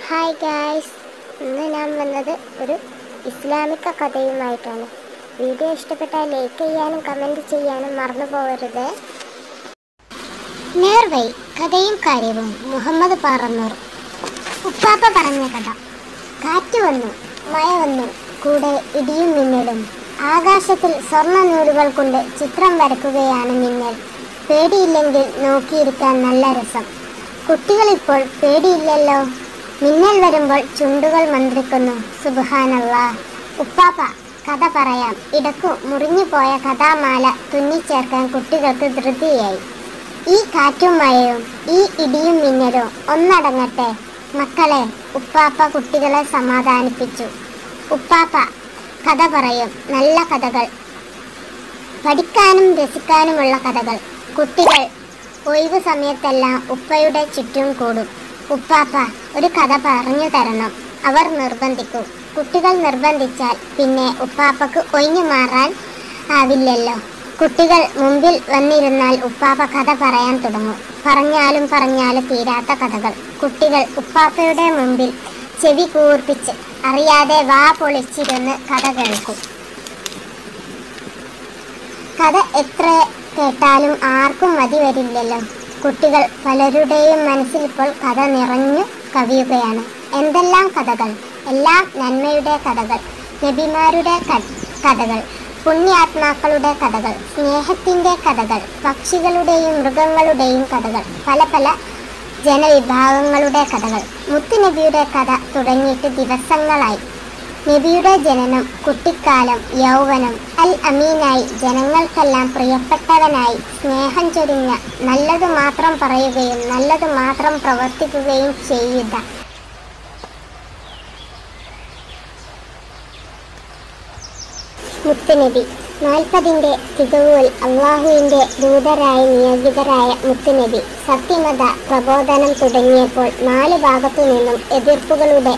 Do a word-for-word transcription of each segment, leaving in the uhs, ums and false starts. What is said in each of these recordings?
Hi guys, ഇന്ന് ഞാൻ വന്നത് ഒരു ഇസ്ലാമിക കഥയുമായിട്ടാണ്. വീഡിയോ ഇഷ്ടപ്പെട്ടാൽ ലൈക്ക് ചെയ്യാനും കമൻറ്റ് ചെയ്യാനും മറന്നു പോകരുത്. നേർവഴി, കഥയും കാര്യവും. മുഹമ്മദ് പറന്നൂർ. ഉപ്പാപ്പ പറഞ്ഞ കഥ. കാറ്റ് വന്നു, മഴ വന്നു, കൂടെ ഇടിയും മിന്നലും. ആകാശത്തിൽ സ്വർണ്ണ നൂലുകൾ കൊണ്ട് ചിത്രം വരക്കുകയാണ് മിന്നൽ. പേടിയില്ലെങ്കിൽ നോക്കിയിരിക്കാൻ നല്ല രസം. കുട്ടികളിപ്പോൾ പേടിയില്ലല്ലോ. മിന്നൽ വരുമ്പോൾ ചുണ്ടുകൾ മന്ത്രിക്കുന്നു. സുബ്ഹാനല്ലാഹ്. ഉപ്പാപ്പ കഥ പറയാം. ഇടക്കു മുറിഞ്ഞു പോയ കഥാമാല തുന്നിച്ചേർക്കാൻ കുട്ടികൾക്ക് ധൃതിയായി. ഈ കാറ്റും മഴയും, ഈ ഇടിയും മിന്നലും ഒന്നടങ്ങട്ടെ മക്കളെ. ഉപ്പാപ്പ കുട്ടികളെ സമാധാനിപ്പിച്ചു. ഉപ്പാപ്പ കഥ പറയും. നല്ല കഥകൾ, പഠിക്കാനും രസിക്കാനുമുള്ള കഥകൾ. കുട്ടികൾ ഒഴിവു സമയത്തെല്ലാം ഉപ്പയുടെ ചുറ്റും കൂടും. ഉപ്പാപ്പ ഒരു കഥ പറഞ്ഞു തരണം. അവർ നിർബന്ധിക്കും. കുട്ടികൾ നിർബന്ധിച്ചാൽ പിന്നെ ഉപ്പാപ്പക്ക് ഒഴിഞ്ഞു മാറാൻ ആവില്ലല്ലോ. കുട്ടികൾ മുമ്പിൽ വന്നിരുന്നാൽ ഉപ്പാപ്പ കഥ പറയാൻ തുടങ്ങും. പറഞ്ഞാലും പറഞ്ഞാലും തീരാത്ത കഥകൾ. കുട്ടികൾ ഉപ്പാപ്പയുടെ മുമ്പിൽ ചെവി കൂർപ്പിച്ച് അറിയാതെ വാ പൊളിച്ചിരുന്ന് കഥ കേൾക്കും. കഥ എത്ര കേട്ടാലും ആർക്കും മതി വരില്ലല്ലോ. കുട്ടികൾ പലരുടെയും മനസ്സിൽ ഇപ്പോൾ കഥ നിറഞ്ഞു കവിയുകയാണ്. എന്തെല്ലാം കഥകൾ! എല്ലാം നന്മയുടെ കഥകൾ, നബിമാരുടെ കഥകൾ, പുണ്യാത്മാക്കളുടെ കഥകൾ, സ്നേഹത്തിൻ്റെ കഥകൾ, പക്ഷികളുടെയും മൃഗങ്ങളുടെയും കഥകൾ, പല പല ജനവിഭാഗങ്ങളുടെ കഥകൾ. മുത്തുനബിയുടെ കഥ തുടങ്ങിയിട്ട് ദിവസങ്ങളായി. നബിയുടെ ജനനം, കുട്ടിക്കാലം, യൗവനം, അൽ അമീനായി, ജനങ്ങൾക്കെല്ലാം പ്രിയപ്പെട്ടവനായി, സ്നേഹം ചൊരിഞ്ഞ, നല്ലതു മാത്രം പറയുകയും നല്ലതു മാത്രം പ്രവർത്തിക്കുകയും ചെയ്യുക. മുത്തുനബി. നാൽപ്പതിൻ്റെ തികവുകൾ അള്ളാഹുവിൻ്റെ ദൂതരായി നിയോഗിതരായ മുത്തുനബി സത്യമത പ്രബോധനം തുടങ്ങിയപ്പോൾ നാല് ഭാഗത്തു നിന്നും എതിർപ്പുകളുടെ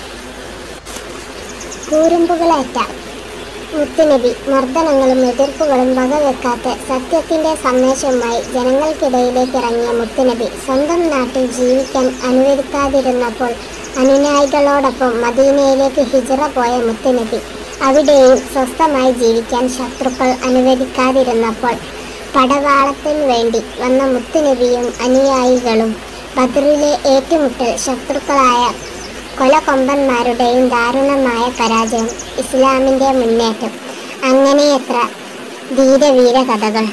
കൂരുമ്പുകളേറ്റ മുത്തുനബി മർദ്ദനങ്ങളും എതിർപ്പുകളും വകവെക്കാത്ത സത്യത്തിൻ്റെ സന്ദേശവുമായി ജനങ്ങൾക്കിടയിലേക്ക് ഇറങ്ങിയ മുത്തുനബി സ്വന്തം നാട്ടിൽ ജീവിക്കാൻ അനുവദിക്കാതിരുന്നപ്പോൾ അനുനായികളോടൊപ്പം മദീനയിലേക്ക് ഹിജ്റ പോയ മുത്തുനബി അവിടെയും സ്വസ്ഥമായി ജീവിക്കാൻ ശത്രുക്കൾ അനുവദിക്കാതിരുന്നപ്പോൾ പടവാളത്തിന് വേണ്ടി വന്ന മുത്തുനബിയും അനുയായികളും ബദറിലെ ഏറ്റുമുട്ടൽ, ശത്രുക്കളായ കൊലകൊമ്പന്മാരുടെയും ദാരുണമായ പരാജയം, ഇസ്ലാമിൻ്റെ മുന്നേറ്റം, അങ്ങനെ എത്ര ധീരവീര കഥകൾ.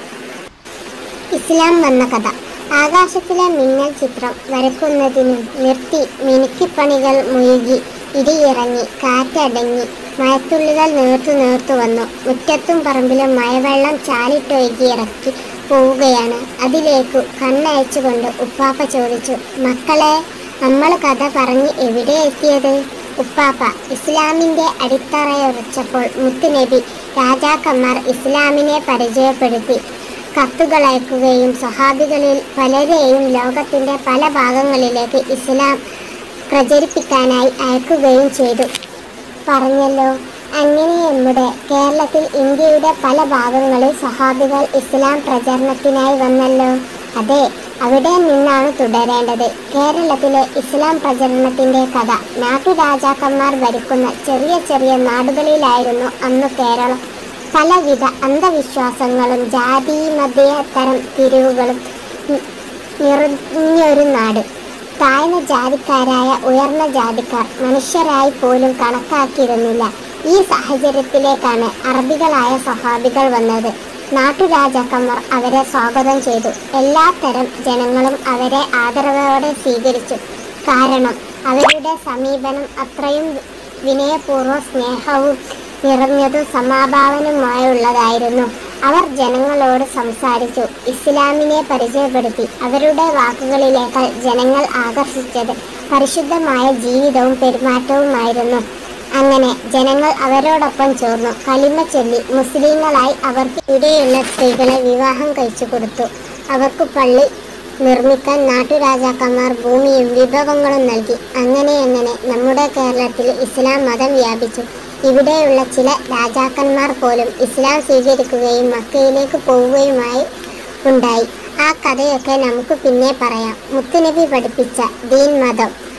ഇസ്ലാം വന്ന കഥ. ആകാശത്തിലെ മിന്നൽ ചിത്രം വരയ്ക്കുന്നതിനും നിർത്തി മിനുക്കിപ്പണികൾ മുഴുകി, ഇടിയിറങ്ങി, കാറ്റടങ്ങി, മഴത്തുള്ളികൾ നേർത്തു നേർത്തു വന്നു. മുറ്റത്തും പറമ്പിലും മഴവെള്ളം ചാലിട്ടൊഴുകി ഇറക്കി പോവുകയാണ്. അതിലേക്കു കണ്ണയച്ചുകൊണ്ട് ഉപ്പാപ്പ ചോദിച്ചു, മക്കളെ, നമ്മൾ കഥ പറഞ്ഞ് എവിടെ എത്തിയത്? ഉപ്പാപ്പ ഇസ്ലാമിൻ്റെ അടിത്തറയുറച്ചപ്പോൾ മുത്തുനബി രാജാക്കന്മാർ ഇസ്ലാമിനെ പരിചയപ്പെടുത്തി കത്തുകളയക്കുകയും സ്വഹാബികളിൽ പലരെയും ലോകത്തിൻ്റെ പല ഭാഗങ്ങളിലേക്ക് ഇസ്ലാം പ്രചരിപ്പിക്കാനായി അയക്കുകയും ചെയ്തു പറഞ്ഞല്ലോ. അങ്ങനെ നമ്മുടെ കേരളത്തിൽ, ഇന്ത്യയുടെ പല ഭാഗങ്ങളിൽ സ്വഹാബികൾ ഇസ്ലാം പ്രചരണത്തിനായി വന്നല്ലോ. അതെ, അവിടെ നിന്നാണ് തുടരേണ്ടത്. കേരളത്തിലെ ഇസ്ലാം പ്രചരണത്തിൻ്റെ കഥ. നാട്ടുരാജാക്കന്മാർ ഭരിക്കുന്ന ചെറിയ ചെറിയ നാടുകളിലായിരുന്നു അന്ന് കേരളം. പലവിധ അന്ധവിശ്വാസങ്ങളും ജാതി മതേതരം തിരിവുകളും നിറഞ്ഞൊരു നാട്. താഴ്ന്ന ജാതിക്കാരായ ഉയർന്ന ജാതിക്കാർ മനുഷ്യരായി പോലും കണക്കാക്കിയിരുന്നില്ല. ഈ സാഹചര്യത്തിലേക്കാണ് അറബികളായ സ്വഹാബികൾ വന്നത്. നാട്ടുരാജാക്കന്മാർ അവരെ സ്വാഗതം ചെയ്തു. എല്ലാത്തരം ജനങ്ങളും അവരെ ആദരവോടെ സ്വീകരിച്ചു. കാരണം അവരുടെ സമീപനം അത്രയും വിനയപൂർവ്വ സ്നേഹവും നിറഞ്ഞതും സമാഭാവനയുമായുള്ളതായിരുന്നു. അവർ ജനങ്ങളോട് സംസാരിച്ചു, ഇസ്ലാമിനെ പരിചയപ്പെടുത്തി. അവരുടെ വാക്കുകളിലേക്കാൾ ജനങ്ങൾ ആകർഷിച്ചത് പരിശുദ്ധമായ ജീവിതവും പെരുമാറ്റവുമായിരുന്നു. അങ്ങനെ ജനങ്ങൾ അവരോടൊപ്പം ചേർന്നു. കലിമ ചൊല്ലി മുസ്ലിങ്ങളായി അവർക്ക് ഇവിടെയുള്ള സ്ത്രീകളെ വിവാഹം കഴിച്ചു കൊടുത്തു. അവർക്ക് പള്ളി നിർമ്മിക്കാൻ നാട്ടുരാജാക്കന്മാർ ഭൂമിയും വിഭവങ്ങളും നൽകി. അങ്ങനെ അങ്ങനെ നമ്മുടെ കേരളത്തിൽ ഇസ്ലാം മതം വ്യാപിച്ചു. ഇവിടെയുള്ള ചില രാജാക്കന്മാർ പോലും ഇസ്ലാം സ്വീകരിക്കുകയും മക്കയിലേക്ക് പോവുകയുമായി ഉണ്ടായി. ആ കഥയൊക്കെ നമുക്ക് പിന്നെ പറയാം. മുത്തുനബി പഠിപ്പിച്ച ദീൻ മതം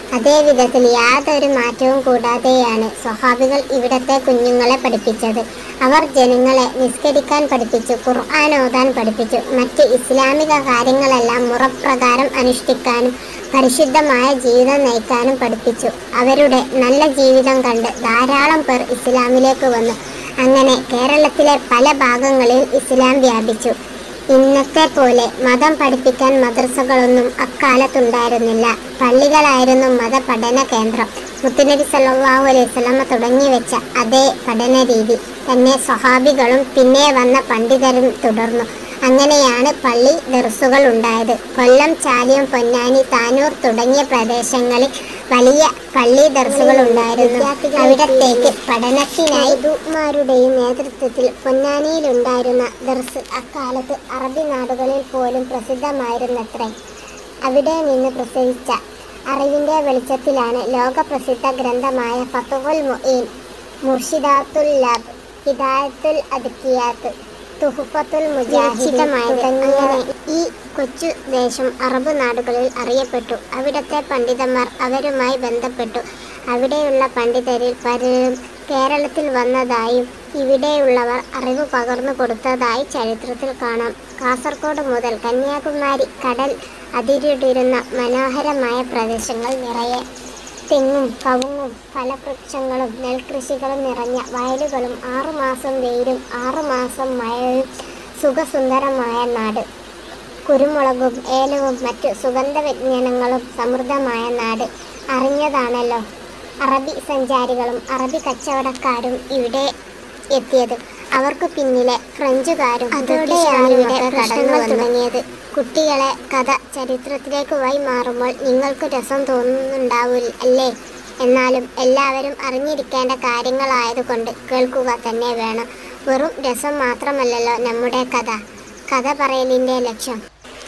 അതേ വിധത്തിൽ യാതൊരു മാറ്റവും കൂടാതെയാണ് സ്വഹാബികൾ ഇവിടത്തെ കുഞ്ഞുങ്ങളെ പഠിപ്പിച്ചത്. അവർ ജനങ്ങളെ നിസ്കരിക്കാൻ പഠിപ്പിച്ചു, ഖുർആൻ ഓതാൻ പഠിപ്പിച്ചു, മറ്റ് ഇസ്ലാമിക കാര്യങ്ങളെല്ലാം മുറപ്രകാരം അനുഷ്ഠിക്കാനും പരിശുദ്ധമായ ജീവിതം നയിക്കാനും പഠിപ്പിച്ചു. അവരുടെ നല്ല ജീവിതം കണ്ട് ധാരാളം പേർ ഇസ്ലാമിലേക്ക് വന്നു. അങ്ങനെ കേരളത്തിലെ പല ഭാഗങ്ങളിൽ ഇസ്ലാം വ്യാപിച്ചു. ഇന്നത്തെ പോലെ മതം പഠിപ്പിക്കാൻ മദ്രസകളൊന്നും അക്കാലത്തുണ്ടായിരുന്നില്ല. പള്ളികളായിരുന്നു മതപഠന കേന്ദ്രം. മുത്തുനബി സല്ലല്ലാഹു അലൈഹി വസല്ലമ തുടങ്ങിവെച്ച അതേ പഠന രീതി തന്നെ സ്വഹാബികളും പിന്നെ വന്ന പണ്ഡിതരും തുടർന്നു. അങ്ങനെയാണ് പള്ളി ദർസുകൾ ഉണ്ടായത്. കൊല്ലം, ചാലിയം, പൊന്നാനി, താനൂർ തുടങ്ങിയ പ്രദേശങ്ങളിൽ വലിയ പള്ളി ദർസുകൾ ഉണ്ടായിരുന്നു. അവിടത്തേക്ക് പഠനത്തിനായി ദുമാരുടെയും നേതൃത്വത്തിൽ പൊന്നാനിയിലുണ്ടായിരുന്ന ദർസ് അക്കാലത്ത് അറബി നാടുകളിൽ പോലും പ്രസിദ്ധമായിരുന്നത്രേ. അവിടെ നിന്ന് പ്രസരിച്ച അറിവിൻ്റെ വെളിച്ചത്തിലാണ് ലോകപ്രസിദ്ധ ഗ്രന്ഥമായ ഫത്ഹുൽ മുഈൻ, മുർഷിദാത്തുൽ ലബ്, ഹിദായത്തുൽ അദ്കിയാത്ത്, തുഹ്ഫത്തുൽ മുജാഹിദമായത്. അങ്ങനെ ഈ കൊച്ചു ദേശം അറബ് നാടുകളിൽ അറിയപ്പെട്ടു. അവിടുത്തെ പണ്ഡിതന്മാർ അവരുമായി ബന്ധപ്പെട്ടു. അവിടെയുള്ള പണ്ഡിതരിൽ പലരും കേരളത്തിൽ വന്നതായും ഇവിടെയുള്ളവർ അറിവ് പകർന്നു കൊടുത്തതായി ചരിത്രത്തിൽ കാണാം. കാസർഗോഡ് മുതൽ കന്യാകുമാരി കടൽ അതിരിട്ടിരുന്ന മനോഹരമായ പ്രദേശങ്ങൾ നിറയെ തെങ്ങും കവുങ്ങും ഫലവൃക്ഷങ്ങളും നെൽകൃഷികളും നിറഞ്ഞ വയലുകളും ആറുമാസം വെയിലും ആറുമാസം മഴയും സുഖസുന്ദരമായ നാട്. കുരുമുളകും ഏലവും മറ്റു സുഗന്ധവ്യഞ്ജനങ്ങളും സമൃദ്ധമായ നാട് അറിഞ്ഞതാണല്ലോ അറബി സഞ്ചാരികളും അറബി കച്ചവടക്കാരും ഇവിടെ എത്തിയത്. അവർക്ക് പിന്നിലെ ഫ്രഞ്ചുകാരും അതോടെയാണ് ഇവിടെ പ്രശ്നങ്ങൾ തുടങ്ങിയത്. കുട്ടികളെ കഥ ചരിത്രത്തിലേക്ക് വഴിമാറുമ്പോൾ നിങ്ങൾക്ക് രസം തോന്നുന്നുണ്ടാവില്ല അല്ലേ? എന്നാലും എല്ലാവരും അറിഞ്ഞിരിക്കേണ്ട കാര്യങ്ങളായതുകൊണ്ട് കേൾക്കുക തന്നെ വേണം. വെറും രസം മാത്രമല്ലല്ലോ നമ്മുടെ കഥ. കഥ പറയലിൻ്റെ ലക്ഷ്യം.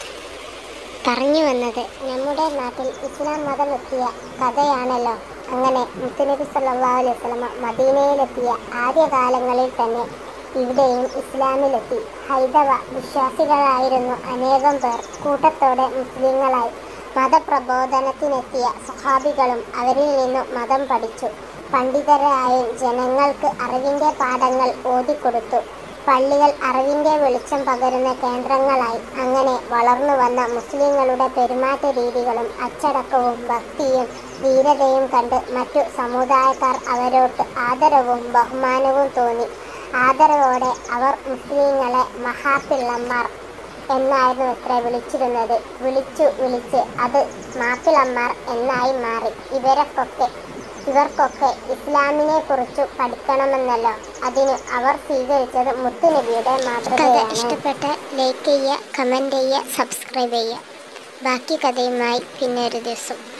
പറഞ്ഞു വന്നത് നമ്മുടെ നാട്ടിൽ ഇസ്ലാം മതം എത്തിയ കഥയാണല്ലോ. അങ്ങനെ മുത്തുനബി സല്ലല്ലാഹു അലൈഹി വസല്ലമ മദീനയിലെത്തിയ ആദ്യകാലങ്ങളിൽ തന്നെ ഇവിടെയും ഇസ്ലാമിലെത്തി. ഹൈന്ദവ വിശ്വാസികളായിരുന്നു അനേകം പേർ. കൂട്ടത്തോടെ മുസ്ലിങ്ങളായി. മതപ്രബോധനത്തിനെത്തിയ സ്വഹാബികളും അവരിൽ നിന്നു മതം പഠിച്ചു. പണ്ഡിതരായും ജനങ്ങൾക്ക് അറിവിൻ്റെ പാഠങ്ങൾ ഓതിക്കൊടുത്തു. പള്ളികൾ അറിവിൻ്റെ വെളിച്ചം പകരുന്ന കേന്ദ്രങ്ങളായി. അങ്ങനെ വളർന്നു വന്ന മുസ്ലിങ്ങളുടെ പെരുമാറ്റ രീതികളും അച്ചടക്കവും ഭക്തിയും ധീരതയും കണ്ട് മറ്റു സമുദായക്കാർ അവരോട് ആദരവും ബഹുമാനവും തോന്നി. ആദരവോടെ അവർ മുസ്ലിങ്ങളെ മഹാപ്പിള്ളമാർ എന്നായിരുന്നു ഇത്ര വിളിച്ചിരുന്നത്. വിളിച്ചു വിളിച്ച് അത് മാപ്പിളമാർ എന്നായി മാറി. ഇവരൊക്കെ ഇവർക്കൊക്കെ ഇസ്ലാമിനെ കുറിച്ചു പഠിക്കണമെന്നല്ലോ. അതിന് അവർ സ്വീകരിച്ചത് മുത്തുനബിയുടെ മാതൃകയാണ്. ഇഷ്ടപ്പെട്ട ലൈക്ക് ചെയ്യുക, കമൻറ്റ് ചെയ്യുക, സബ്സ്ക്രൈബ് ചെയ്യുക. ബാക്കി കഥയുമായി പിന്നെ ഒരു ദിവസം.